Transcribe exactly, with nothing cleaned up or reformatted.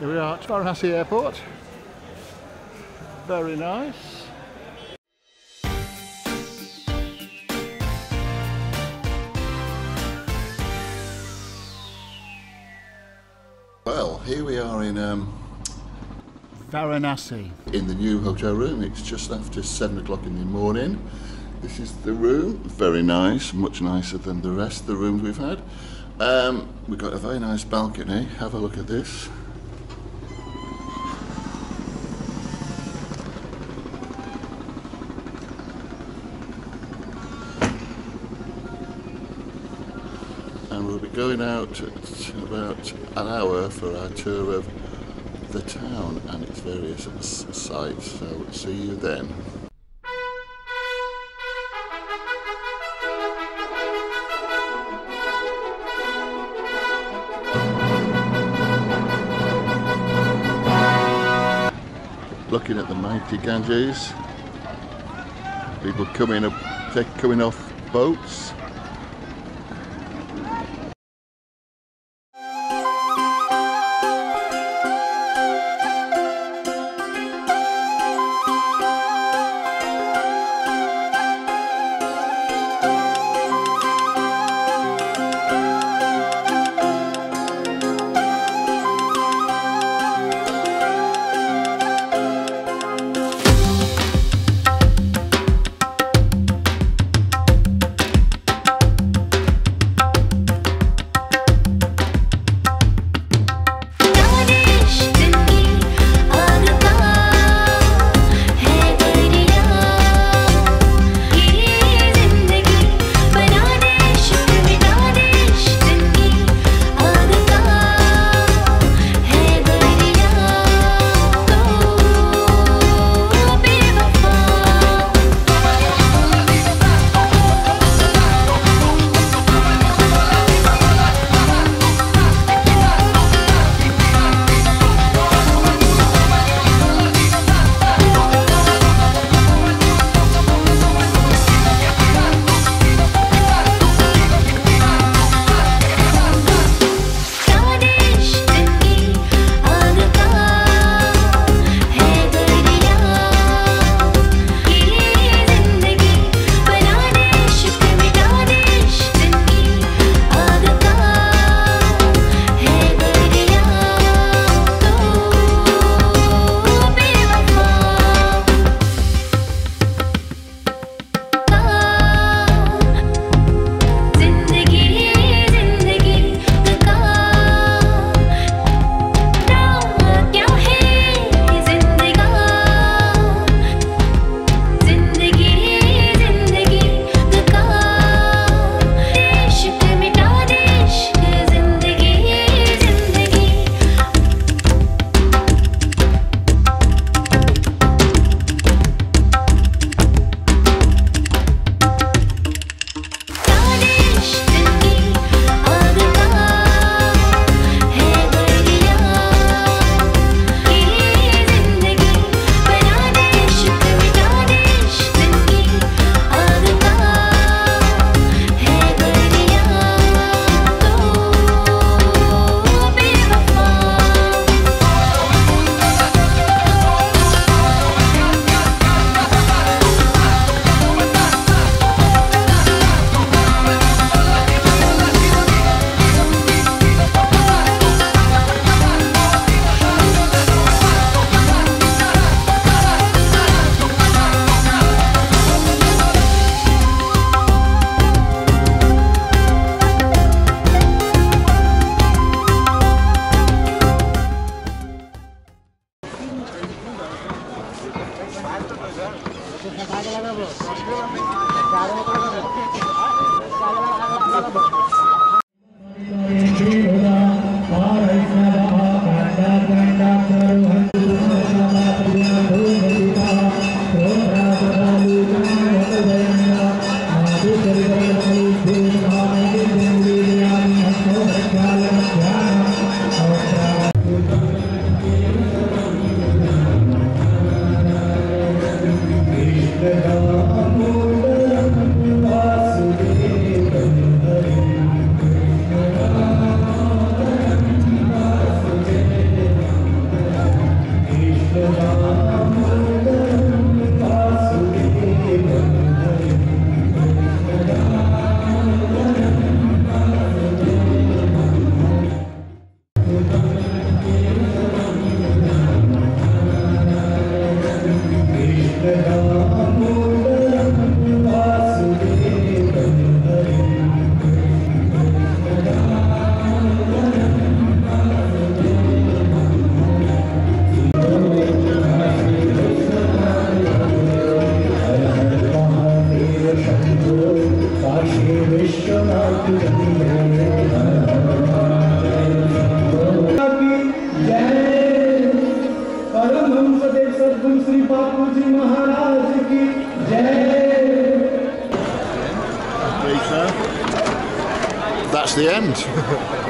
Here we are at Varanasi Airport. Very nice. Well, here we are in um, Varanasi. in the new hotel room. It's just after seven o'clock in the morning. This is the room. Very nice, much nicer than the rest of the rooms we've had. Um, we've got a very nice balcony. Have a look at this. And we'll be going out at about an hour for our tour of the town and its various sites. So see you then. Looking at the mighty Ganges, people coming up, take, coming off boats. That's the end.